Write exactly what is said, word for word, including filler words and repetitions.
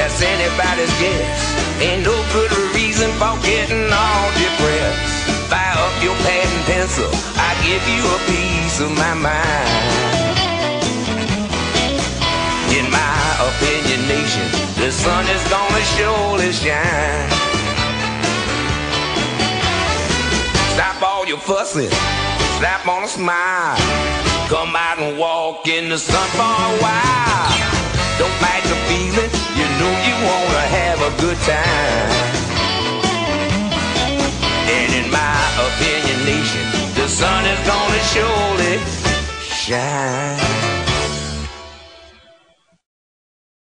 that's anybody's guess. Ain't no good reason for getting all depressed. Fire up your pad and pencil, I give you a piece of my mind. In my opinionation, the sun is gonna surely shine. Stop all your fussing, slap on a smile. Come out and walk in the sun for a while. Don't fight the feeling, you know you wanna have a good time. And in my opinionation, the sun is gonna surely shine.